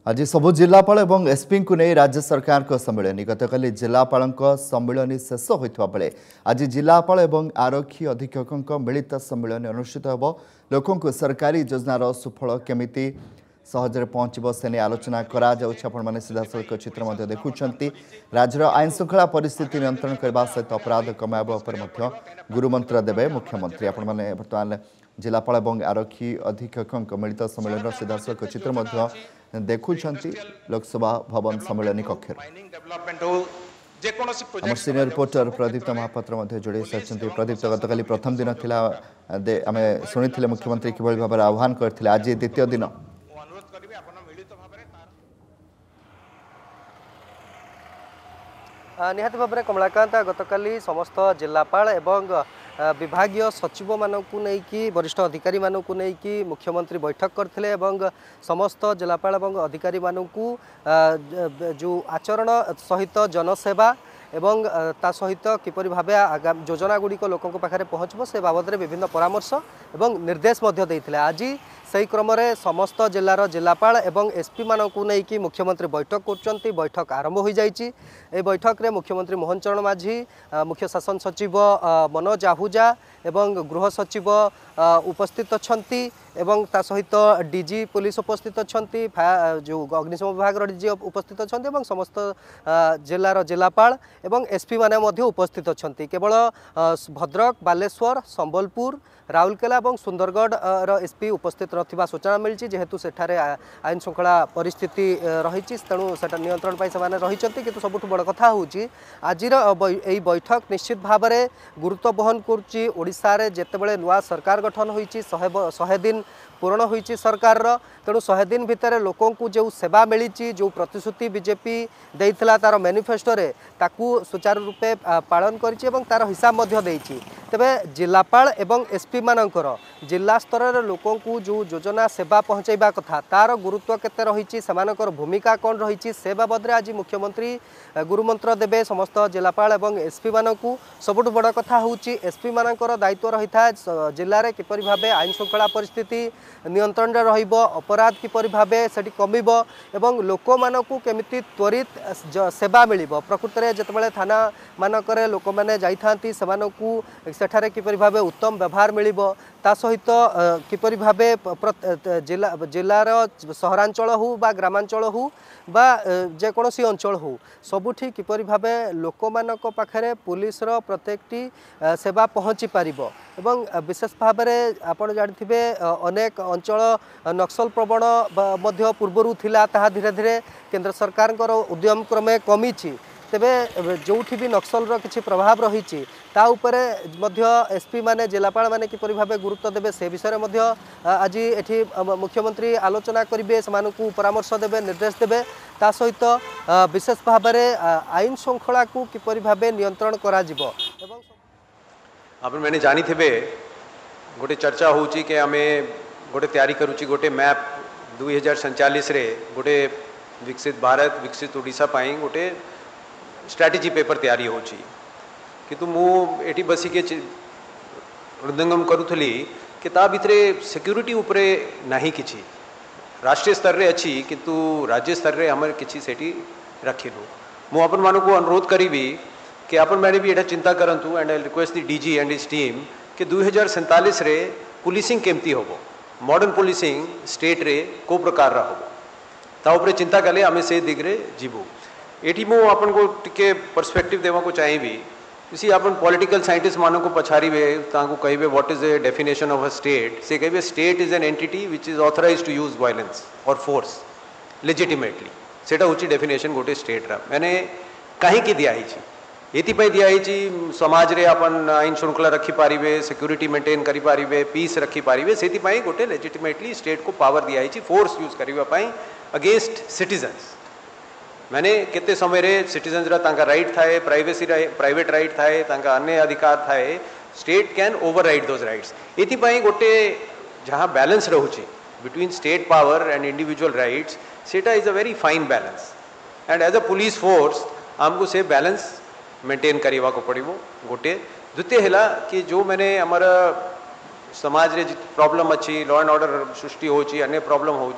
आज सबु जिलापाल और एसपी को नहीं राज्य सरकार को सम्मिलनी गतकाली जिलापाल सम्मिलनी शेष होता बेले आज जिलापाल और आरक्षी अधीक्षकों मिलित सम्मिलनी अनुष्ठित होब। लोकों सरकारी योजनार सुफल केमिति सहजरे पहुंचब से नहीं आलोचना करा सीधासख चित्र देखुं। राज्यर आईन श्रृंखला परिस्थिति नियंत्रण करने सहित अपराध कमाइबा गुरुमंत्र देवे मुख्यमंत्री। आपण मैंने बर्तमान जिलापाल और आरक्षी अधीक्षकों मिलित सम्मिलन सीधासख चित्र देखुं लोकसभा भवन सम्मिलनी कक्ष। आम सीनियर रिपोर्टर प्रदीप्त महापात्र जोड़ी सारी। प्रदीप्त गतकाली प्रथम दिन थिला आम शुणी मुख्यमंत्री किभली भाव में आह्वान करते आज द्वितीय दिन निहाती भाव में कमलाकांत गतकाली समस्त जिलापाल एवं विभागीय सचिव मानक नहीं वरिष्ठ अधिकारी मानक नहीं मुख्यमंत्री बैठक करते समस्त जिलापाल एवं अधिकारी मानक जो आचरण सहित जनसेवा एवं ता सहित किपर भाव आगाम योजना गुड़िक लोकों पाखे पहुँचब से बाबद विभिन्न परामर्श एवं निर्देश देते। आज सही क्रम समस्त जिलार जिलापाल एवं एसपी मानक नहीं मुख्यमंत्री बैठक कर बैठक आरंभ हो जाए। बैठक में मुख्यमंत्री मोहन चरण माझी, मुख्य शासन सचिव मनोज आहूजा एवं गृह सचिव उपस्थित अच्छी एवं ता सहित डीजी पुलिस उपस्थित अच्छी, जो अग्निशम विभाग डीजी उपस्थित अच्छी, समस्त जिलार जिलापाल एवं एसपी माने उपस्थित अच्छी। केवल भद्रक, बालेश्वर, संबलपुर, राउरकेला और सुंदरगढ़ एसपी उपस्थित रहा सूचना मिली। जेहेतु सेठारे आईन श्रृंखला परिस्थिति रही तेणु से नियंत्रण से रही कि सबुठ बड़ कथा हूँ आज बैठक निश्चित भाव में गुरुत्व बहन कर जितेबाला नुआ सरकार गठन होती 100 दिन पूर्ण होती सरकार तेणु 100 दिन भितर लोकों को जो सेवा मिली जो प्रतिश्रुति बीजेपी देइथिला तार मैनिफेस्टो रे ताकू सुचारू रूपे पालन करिछि एवं तार हिसाब देइछि। तेबे जिलापाल एवं एसपी मानकर जिला स्तर लोकों को जो योजना सेवा पहुँचाइबा कथा तार गुरुत्व केते रही समानकर भूमिका कौन रही से बाबद आज मुख्यमंत्री गुरुमंत्र देवे समस्त जिलापाल एवं एसपी मानकू। सबुठ बड़ कथा हूँ एसपी मानकर दायित्व रही था जिले में किपर भाव आईन श्रृंखला परिस्थिति नियंत्रण रहिब, अपराध किपर भाव से कमिब एवं लोक मानकू केमिति त्वरित सेवा मिलिब। प्रकृत में जितेबाला थाना मानक लोक मैंने जाइथांती सेमानकू सेठारे किपर भाव उत्तम व्यवहार मिलिब, ता सहित किपर भाव जिलार सहरांचल हो बा ग्रामांचल हो बा जेकोसी अंचल हो सबुठी किपर भाव लोक मानक पाखरे पुलिस प्रत्येकटी सेवा पहुँची पारिबो। एवं विशेष भाव में आपण जानिथिबे अनेक अंचल नक्सल प्रवण मध्य पूर्वरु थिला ताहा धीरे धीरे केंद्र सरकार उद्यम क्रमे कमी। तेबे जोठी भी नक्सल किसी प्रभाव रही एसपी माने जिलापाल माने किपर भाव गुरुत्व देवे से विषय में आज एठी मुख्यमंत्री आलोचना करेंगे, से परामर्श देवे, निर्देश देवे। ता सहित विशेष भाव में आईन श्रृंखला को किपर भाव नियंत्रण करा जिवो। आप मैंने जानी थे गोटे चर्चा हो कि आम गोटे तैयारी करुच्ची गोटे मैप 2047 रे गोटे विकसित भारत विकसित ओडिशा पाई गोटे स्ट्रैटेजी पेपर तैयारी होची किंतु मुझे बसिके हृदयंगम करुली कि ता भितर सिक्यूरीटी उपरे नहीं किछि राष्ट्रीय स्तर रे अच्छी किंतु राज्य स्तर रे हमर किछि सेठी रखिलु। मु अपन मानक को अनुरोध करी कि अपन मैंने भी एटा चिंता करंतु and I request the DG and his team कि 2047 रे पुलिसिंग केमती होबो, मॉडर्न पुलिसिंग स्टेट रे को प्रकार रा होबो ता उपरे चिंता कले आमे से दिगरे जीवो। एटी मु अपन को टिके पर्सपेक्टिव देवा को चाहिए इसी अपन पॉलिटिकल साइंटिस्ट मानों को पछारिबे तांको कहिबे what is the definition of a state से कहिबे state is an entity which is authorised to use violence और फोर्स लेजिटिमेटली सेटा होची डेफिनेशन गोटे स्टेट रा मैंने कहीं की दिया एथिपाई दिया समाज रे अपन आईन श्रृंखला रखी पारिबे, सिक्यूरीटी मेंटेन करी पारिबे, पीस रखी पारिबे सेथिपाई गोटे लेजिटिमेटली स्टेट को पावर दिया फोर्स यूज करिबा पाई अगेंस्ट सिटीजन्स। मैंने केते समय रे सिटीजन्स रा राइट थाए, प्राइवेसी प्राइवेट राइट थाए, अन्य अधिकार थाए, state can override those rights. एथिपाई गोटे जहाँ बैलेंस रहुची between state power and individual rights सेटा is a very fine balance and as a police force आमको से बैलेंस मेंटेन करवा को पड़ो गोटे। द्वितीय है कि जो मैंने हमारा समाज रे प्रॉब्लम अच्छी लॉ एंड ऑर्डर सृष्टि होची अन्य प्रॉब्लम होची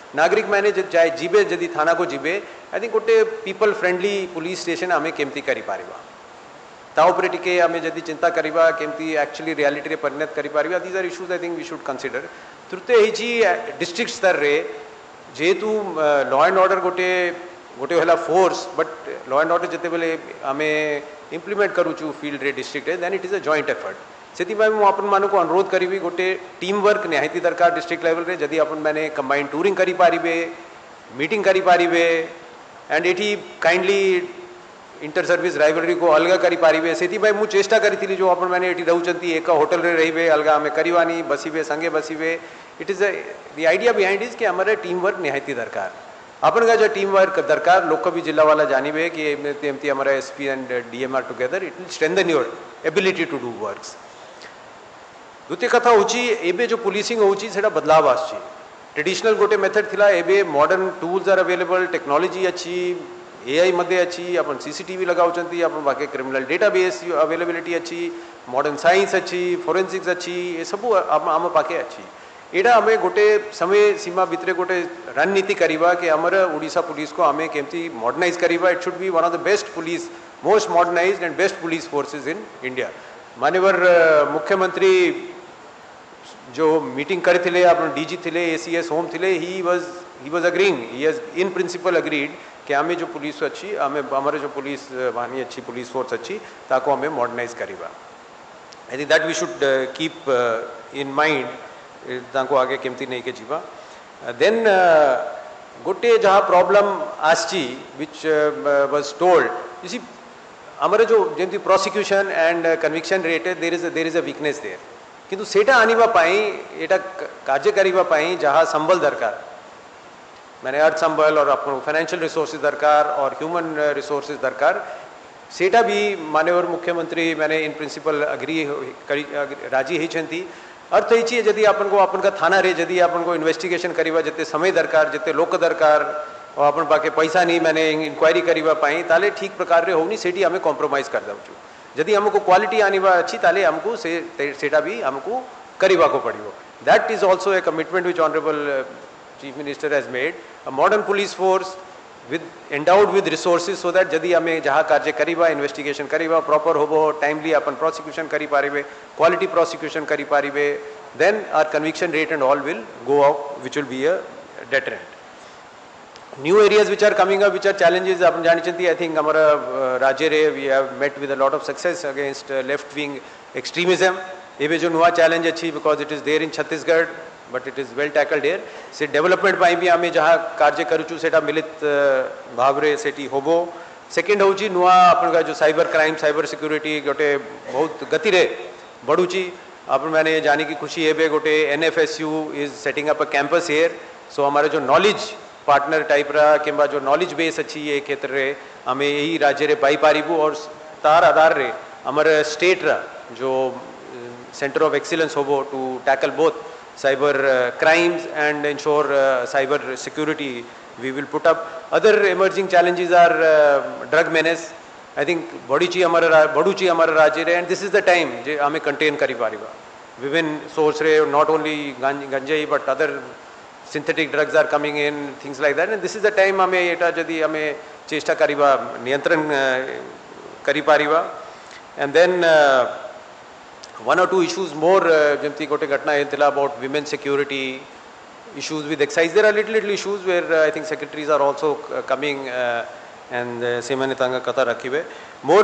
नागरिक मैंने जाए जीवे जदि थाना को जीवे आई थिंक गोटे पीपल फ्रेंडली पुलिस स्टेशन आम केमती करि पारिबा ताऊपर टिके आम जदि चिंता करवा केमती एक्चुअली रियलिटी परिणत करि पारिबा these are issues I think we should consider तृतीय होची डिस्ट्रिक्ट स्तर रे जेहेतु लॉ एंड ऑर्डर गोटे गोटे हला force but law and order जिते बेले आम इम्प्लीमेंट करूँ फील्ड रे district then it is a joint effort से आपण मानक अनुरोध करी गोटे टीम वर्क निहायती दरकार डिस्ट्रिक्ट लेवल रे जदि आपण मैंने कंबाइन टूरिंग करि पारिबे मीटिंग करि पारिबे एंड एटी काइंडली इंटर सर्विस राइवलरी को अलग करि पारिबे से मु चेष्टा करी जो आपण मैंने एटी रहउचंती एक होटल रे रहिबे अलग आमे करिवानी बसिबे संगे बसिबे it is the idea behind is कि हमारे टीम वर्क निहायती दरकार अपन का जो टीम वर्क दरकार लोक भी जिला वाला जानिबे कि एमती हमारा SP and DM are together it will strengthen your ability to do works द्वितीय कथा होची एबे जो पुलिसिंग होची सेटा बदलाव आछि ट्रेडिशनल गोटे मेथड थिला एबे modern tools are available technology अच्छी एआई मध्ये अच्छी अपन सीसीटीवी लगाउचंती अपन बाकी क्रिमिनल डेटाबेस अवेलेबिलिटी अच्छी मॉडर्न साइंस अच्छी फोरेंसिक्स अच्छी ये सब आम पाके अच्छी एटा आम गोटे समय सीमा भितर गोटे रणनीति करवा कि आमर ओडिशा पुलिस को आम केमती मॉडर्नाइज करवा it should be one of the best police most modernised and best police forces in India माननीय मुख्यमंत्री जो मीटिंग करते अपन डीजी थे एसीएस होम थे he was agreeing he has in principle agreed कि आम जो पुलिस अच्छी आम आमर जो पुलिस वाहनी अच्छी पुलिस फोर्स अच्छी ताको आम मॉडर्नाइज करवा I think that we should keep in mind ताको आगे केमती नहीं के जीवा देन गोटे जहाँ प्रॉब्लम आसी विच वाज टोल्ड इसी आमर जो जमी prosecution and conviction rate there is a weakness there किंतु सेटा आनिबा पाई एटा कार्य करिबा पाई जहाँ संबल दरकार मैंने अर्थ संबल और अपन फाइनेंशियल रिसोर्सेज दरकार और ह्यूमन रिसोर्सेज दरकार सेटा भी माननीय मुख्यमंत्री मैंने इन प्रिंसिपल राजी होती अर्थ ये जदि अपन को अपन का थाना रे जदि अपन को इन्वेस्टिगेशन करिबा जिते समय दरकार जिते लोक दरकार और अपन पाके पैसा नहीं मैंने इंक्वायरी करिबा पाई ताले ठीक प्रकार रे होनी सेठी हमें कॉम्प्रोमाइज कर दउछु जदि हमको क्वालिटी आनिबा अच्छी ताले हमको सेटा भी हमको करिबा को पड़िबो that is also a commitment which honourable chief minister has made a modern police force with endowed with resources so that जदि हमें जहाँ कार्य करिबा इन्वेस्टिगेशन करिबा प्रॉपर होबो टाइमली अपन प्रोसिक्यूशन करि पारिबे क्वालिटी प्रोसिक्यूशन करि पारिबे then our conviction rate and all will go up which will be a deterrent new areas which are coming up which are challenges अपन जानिचंती आई थिंक हमारा राज्य रे we have met with a lot of success against left wing extremism एबे जो नुआ challenge अच्छी because it is there in Chhattisgarh but it is well tackled here से डेवलपमेंट पाई भी आम जहाँ कार्य करूँ सेटा मिलित भाव रे सेठी होबो सेकेंड हूँ नुआ अपन जो साइबर क्राइम साइबर सिक्योरिटी गोटे बहुत गति रे बढ़ुची अपन मैंने जाने की खुशी है गोटे NFSU is setting up a campus here so हमारे जो नॉलेज पार्टनर टाइप रा कि जो नॉलेज बेस अच्छी ये क्षेत्र रे आम यही राज्य रे पाई पारिबू और तार आधार रे हमारे स्टेट रा जो सेंटर ऑफ एक्सीलेंस होबो to tackle both cyber crimes and ensure cyber security we will put up other emerging challenges are drug menace I think बढ़ुची हमारा राज्य रे and this is the time जे हमें contain करी Paribas विभिन्न source रे not only गंजाई but other synthetic drugs are coming in things like that and this is the time हमें एटा जदि हमें चेष्टा करिबा नियंत्रण करी पारिबा and then one or two issues more जमती गोटे घटना है about women security issues with excise there are little issues where I think secretaries are also coming and से मैंने तांगा कथा रखी है more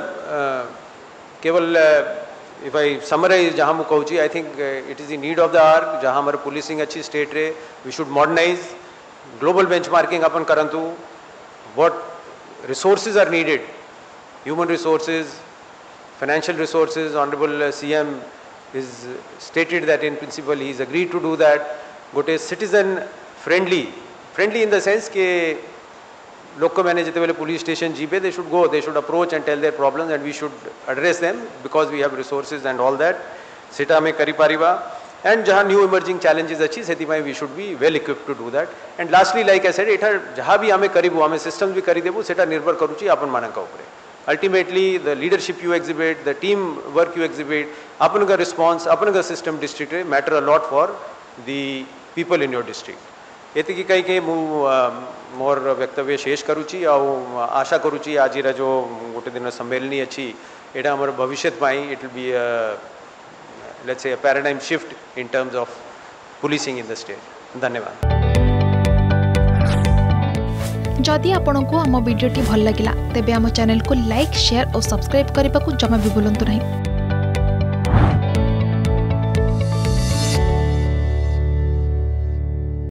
केवल if I summarize जहाँ मैं कहूँ I think it is the need of the hour जहाँ हमारे policing अच्छी state रे we should modernize global benchmarking अपन करंतु what resources are needed human resources financial resources honorable CM is stated that in principle he is agreed to do that gote citizen friendly in the sense ke lok ko maine jete bele police station jibe they should go they should approach and tell their problems and we should address them because we have resources and all that seta ame kari pariba and jahan new emerging challenges achi seti mai we should be well equipped to do that and lastly like I said eta jahan bhi ame karibu ame systems bhi kari debu seta nirbhar karuchi apan mananka upare ultimately the leadership you exhibit the team work you exhibit अपन का response अपन का system district matter a lot for the people in your district एतिकी कहीं मोर वक्तव्य शेष करुच्ची आशा करुच्ची आज जो गोटे दिन सम्मेलनी अच्छी एटा हमर भविष्य it will be let's say paradigm shift in terms of policing in the state. धन्यवाद। जदि आपंक आम भिडी भल लगा तेब आम चैनल को लाइक शेयर और सब्सक्राइब करने को जमा भी भूलु नहीं।